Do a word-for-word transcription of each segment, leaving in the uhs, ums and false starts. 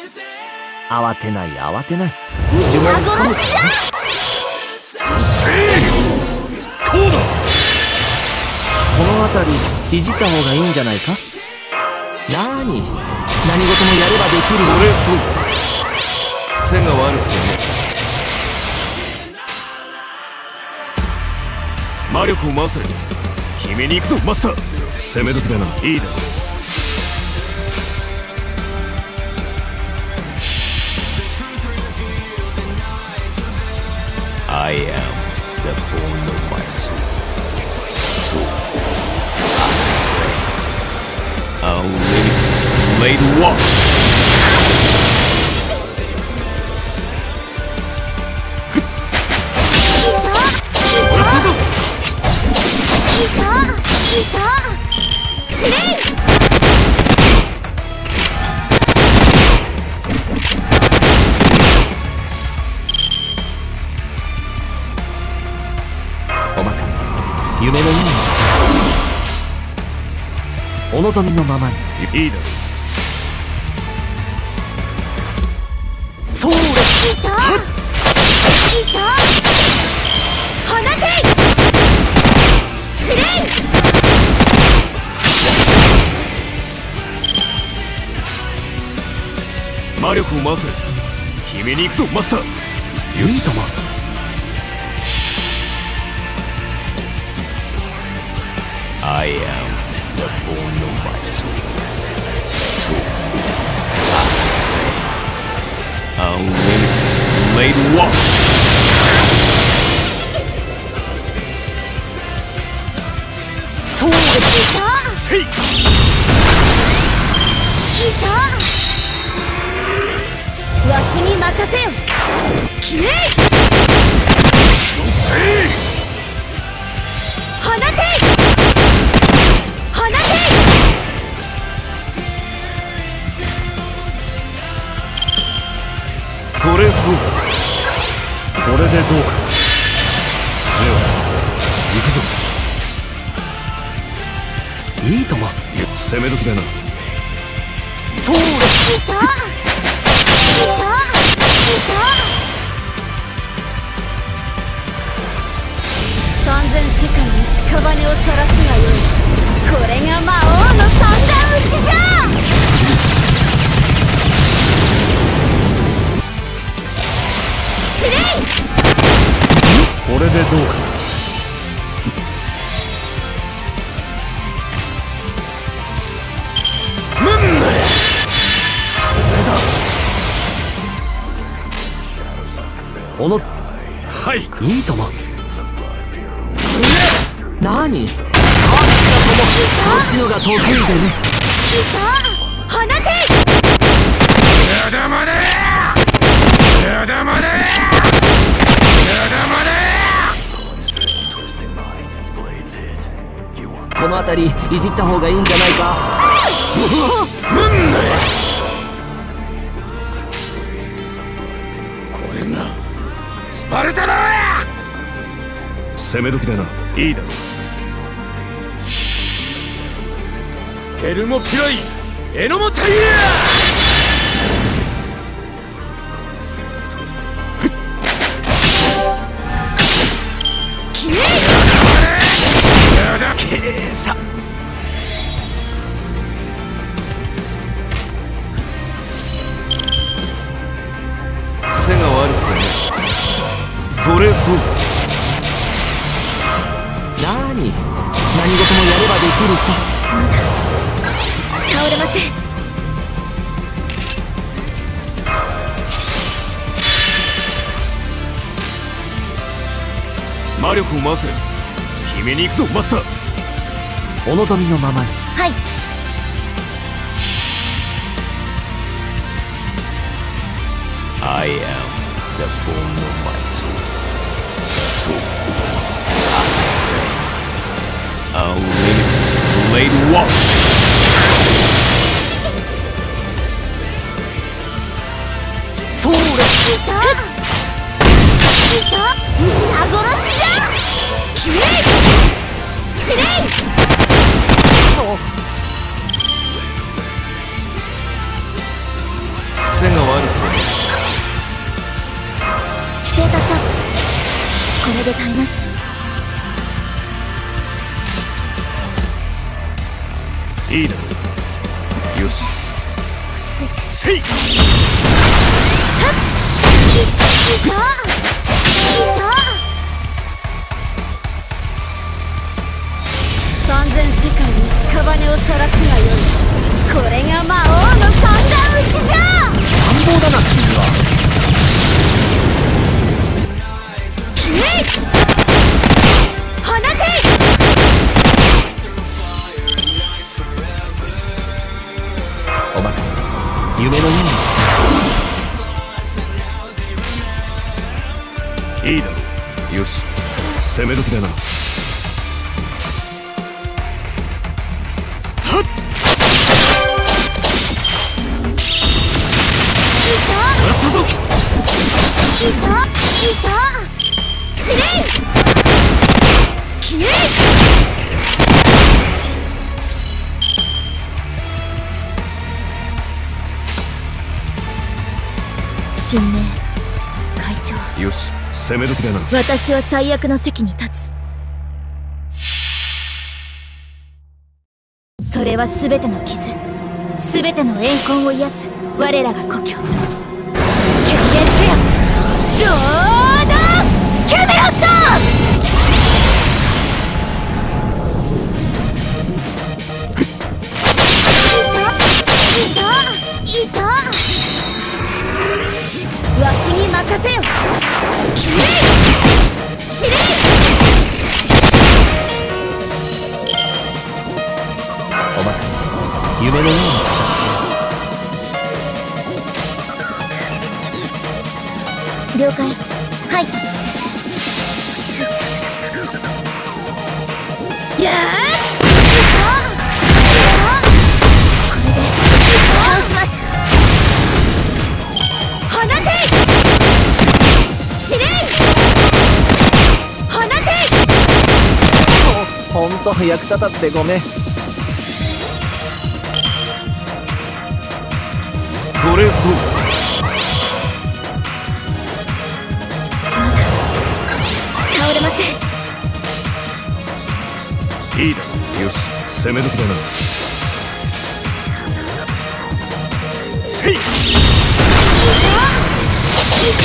慌てない慌てない。 皆殺しじゃ。 うっせえ。こうだ。 この辺りいじった方がいいんじゃないか。なーに、何事もやればできる。 それそうだ。癖が悪くてね。魔力を回せ。決めに行くぞマスター。攻め時だな。いいだろう。I am the bone of my soul. So I pray. Unlimited walk. やったぞ。 いたいた。司令。 お任せ。夢のようにお望みのままに。 いいだろう。 そうです。 いたいた。放て。司令。 魔力を回せ。決めに行くぞマスター。よし様。I am the bone of my soul. So unlimited walk. そうです。 いたせい。 いた。わしに任せよ。きれい。 よっせい。 放て。放て。 取れそう。これでどうか。では行くぞ。 いいとも。 攻め時だな。 そうです。 いたいたいた。三千世界に屍を晒すがよい。これが魔王の三段撃ちじゃ。司令。 これでどうか。 おのはい。 いいとも。なに、こっちのが得意でね。 いた。放て。 やだまねやだまねやだまね。 この辺りいじった方がいいんじゃないか。 なんだよ。これがスパルタだ。攻め時だな。いいだろう。ヘルモピライエノモタイヤきれい。 やだけーさ。癖が悪くてね。取れそう。 なに、何事もやればできるさ。 倒れません。 魔力を回せ。決めに行くぞマスター。 お望みのままに。 はい。 I am the bone of my soul. So unlimited walk. そうです。 いたいた。皆殺しじゃ。きれい。司令。 癖がで耐えます。 いいだろう。よし、 落ち着いて。 せい。 いたいた。三千世界に屍を晒すがよい。これが魔王の三段撃ちじゃ。 乱暴だな君は。 きれい。放て。 お任せ。夢のように。 いいだろう。よし、攻め時だな。 いたいた。司令きれい。神明会長、 よし、攻め時だな。 私は最悪の席に立つ。それは全ての傷、全ての怨恨を癒す我らが故郷。宣言せよ、ロード・キャメロット。いたいたいた。わしに任せよ。きれい。司令お任せ。夢のように。 了解。はい。やーこれで倒します。放て。司令放て。 ほんと役立たってごめん。 取れそう。 倒れません。 いいだろう。よし、攻め時だな。せい。 いた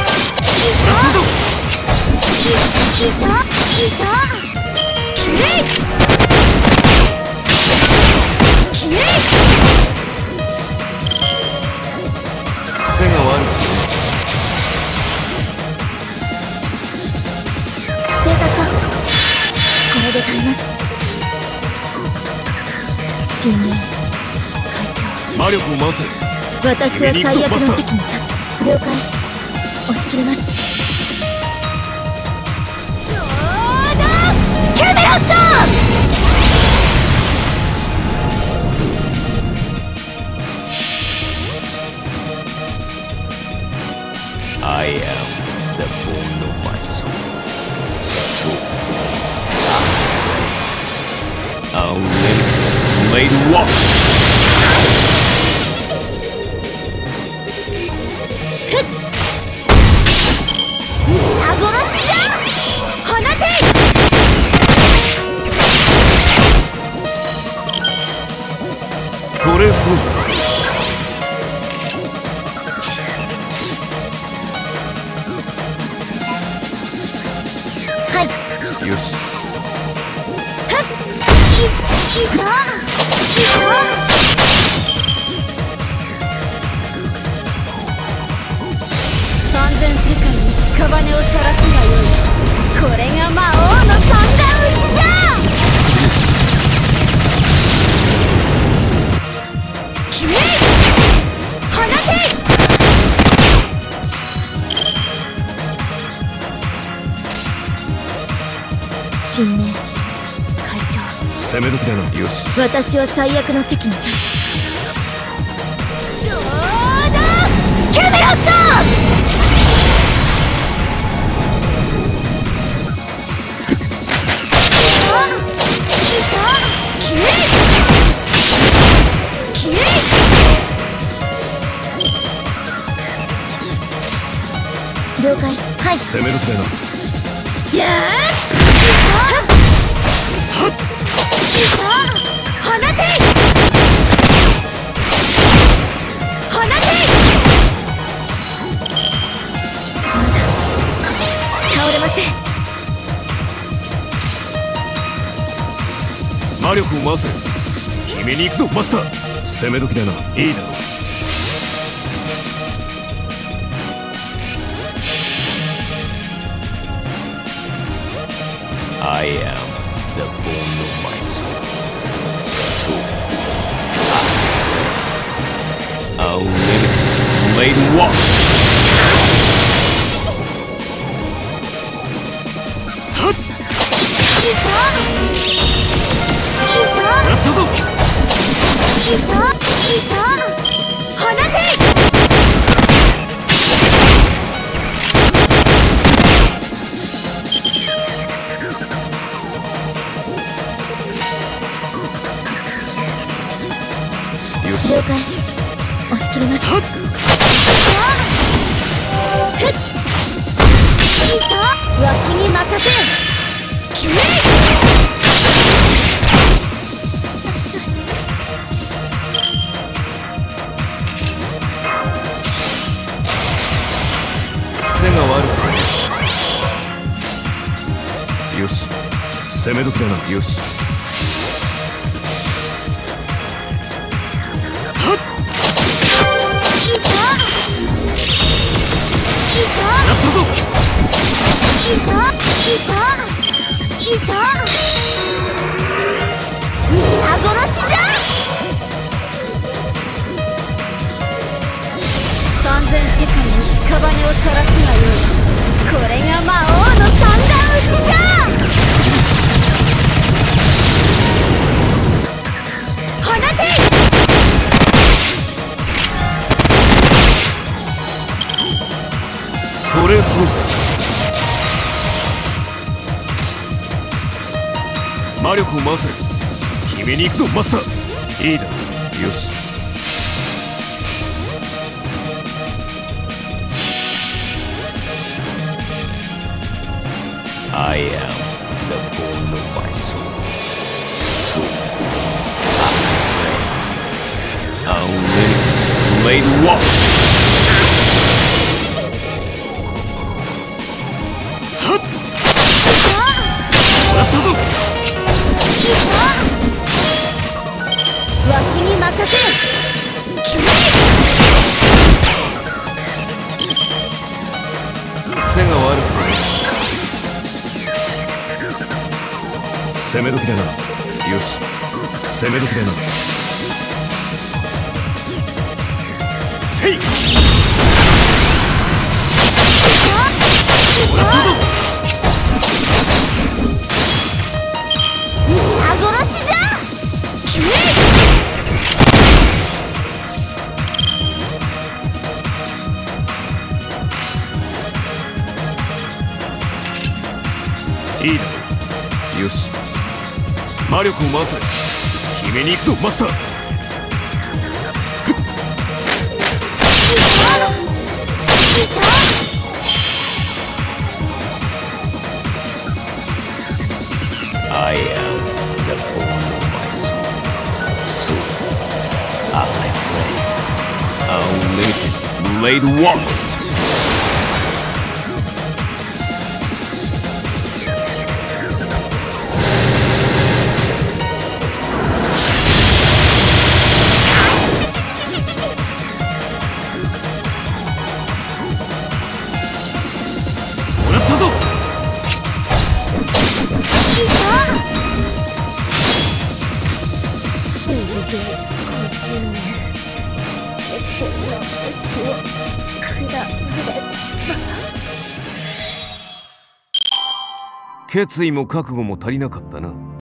いたいた。きれいきれい。 癖が悪い。 ステータスアップ。これで耐えます。神明会長、 魔力を回せ。 私は最悪の席に立つ。了解。押し切ります。ロード・キャメロット。 I am the bone of my soul. So, I'll let it walk. 皆殺しじゃ。放て。 取れそう。 はい。 よし。 はっ。いいたいた。三千世界に屍を晒すがよい。これが魔王の三段撃ちじゃ。きれい。放て。神明会長、 攻め時だな。よし。 私は最悪の席に立つ。ロード・キャメロット。了解。はい。 攻める気だな。 やー放て放て倒れません。 魔力を回せ。決めに行くぞマスター。攻め時だな。いいだろう。I am the bone of my soul. So I'll let it blade walk. やったぞ。よし。 了解。押し切ります。わしに任せよ。決める。 癖が悪く。よし。攻め時だな。よし。やったぞ。 いたいたいた。皆殺しじゃ。三千世界に屍を晒すがよい。これが魔王の三段撃ちじゃ。放て。 これすごい。魔力を回せ。決めに行くぞマスター。いいだろう。よし。I am the bone of my soul. So I'll let it blade walk. やったぞ。 わしに任せよ。決める。 癖が悪く。攻め時だな。よし。攻め時だな。せい。やったぞ。 皆殺しじゃ。決める。 いいだろう。よし。魔力を回せ。決めに行くぞマスター。I am the bone of my soul. So I pray I'll let it blade walks. もらったぞ。決意も覚悟も足りなかったな。